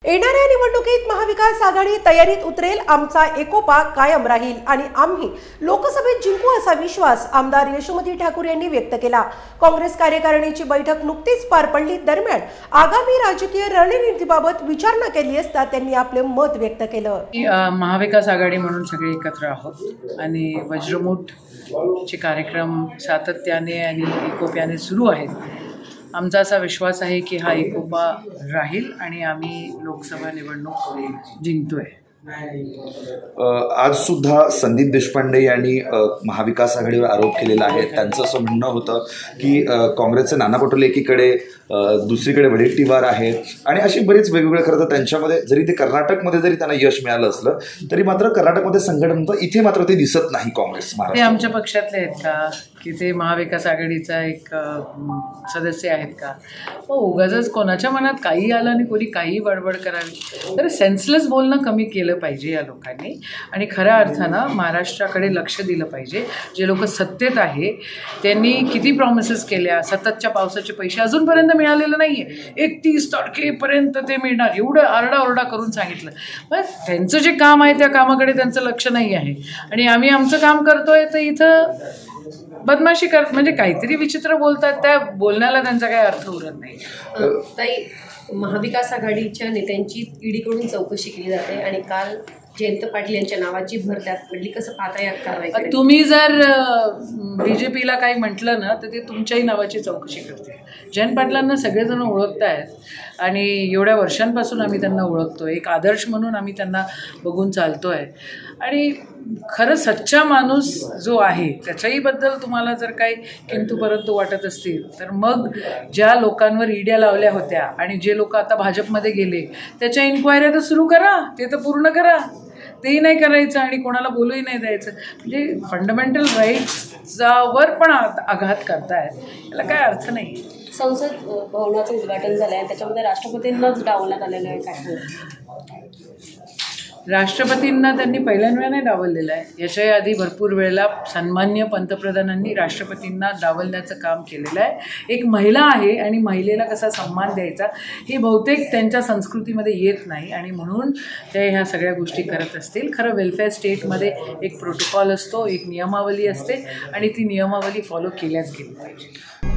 येणाऱ्या निवडणुकीत महाविकास आघाडी तयारीत उतरेल, आमचा एकोपा कायम राहील आणि आम्ही लोकसभेत जिंकू असा विश्वास आमदार यशोमती ठाकूर यांनी व्यक्त केला। काँग्रेस कार्यकारिणीची बैठक नुकतीच पार पडली। दरम्यान आगामी राजकीय रणनीतीबाबत विचारणा केली असता त्यांनी आपले मत व्यक्त केलं। महाविकास आघाडी म्हणून सगळे एकत्र आहोत आणि वज्रमूठ चे कार्यक्रम सातत्याने आणि एकोप्याने सुरू आहेत। आमचा असा विश्वास आहे की हा एकोपा राहील आणि आम्ही लोकसभा निवडणूक जिंकतोय। आज सुद्धा संदीप देशपांडे यांनी महाविकास आघाडीवर आरोप केलेला आहे। त्यांचं असं म्हणणं होतं की काँग्रेसचे नाना पटोले एकीकडे, दुसरीकडे वडेट्टीवार आहेत आणि अशी बरीच वेगवेगळे खरं तर त्यांच्यामध्ये जरी ते कर्नाटकमध्ये जरी त्यांना यश मिळालं असलं तरी मात्र कर्नाटकमध्ये संघटन इथे मात्र ते दिसत नाही। काँग्रेस ते आमच्या पक्षातले आहेत का की ते महाविकास आघाडीचा एक सदस्य आहेत का? उगाच कोणाच्या मनात काही आलं आणि कोणी काही बडबड करावी। तर सेन्सलेस बोलणं कमी केलं पाहिजे या लोकांनी आणि खऱ्या अर्थानं महाराष्ट्राकडे लक्ष दिलं पाहिजे। जे लोक सत्तेत आहे त्यांनी किती प्रॉमिसेस केल्या, सततच्या पावसाचे पैसे अजूनपर्यंत मिळालेलं नाही आहे। 31 तारखेपर्यंत ते मिळणार एवढं आरडाओरडा करून सांगितलं, पण त्यांचं जे काम आहे त्या कामाकडे त्यांचं लक्ष नाही आहे आणि आम्ही आमचं काम करतोय तर इथं बदमाशी करत म्हणजे काहीतरी विचित्र बोलतात, त्या बोलण्याला त्यांचा काही अर्थ उरत नाही। ताई, महाविकास आघाडीच्या नेत्यांची ईडीकडून चौकशी केली जाते आणि काल जयंत पाटील यांच्या नावाची भर त्यात पडली, कसं पाहता या कारवाई? तुम्ही जर बीजेपीला काही म्हटलं ना तर ते तुमच्याही नावाची चौकशी करते। जयंत पाटलांना सगळेजण ओळखत आहेत आणि एवढ्या वर्षांपासून आम्ही त्यांना ओळखतोय, एक आदर्श म्हणून आम्ही त्यांना बघून चालतोय आणि खरं सच्चा माणूस जो आहे त्याच्याही बद्दल तुम्हाला जर काही किंतु परंतु वाटत असतील तर मग ज्या लोकांवर ईड्या लावल्या होत्या आणि जे लोक आता भाजपमध्ये गेले त्याच्या इन्क्वायऱ्या तर सुरू करा, ते तर पूर्ण करा। तेही नाही करायचं आणि कोणाला बोलूही नाही द्यायचं, म्हणजे फंडामेंटल राईट्सवर पण आघात करतायत, याला काय अर्थ नाही। संसद भवनाचं उद्घाटन झालं आहे, त्याच्यामध्ये राष्ट्रपतींनाच डावलण्यात आलेलं आहे। काय राष्ट्रपतींना त्यांनी पहिल्यांदा नाही डावललेलं आहे, याच्याही आधी भरपूर वेळेला सन्मान्य पंतप्रधानांनी राष्ट्रपतींना डावलण्याचं काम केलेलं आहे। एक महिला आहे आणि महिलेला कसा सन्मान द्यायचा हे बहुतेक त्यांच्या संस्कृतीमध्ये येत नाही आणि म्हणून ते ह्या सगळ्या गोष्टी करत असतील। खरं वेलफेअर स्टेटमध्ये एक प्रोटोकॉल असतो, एक नियमावली असते आणि ती नियमावली फॉलो केल्याच गेली पाहिजे।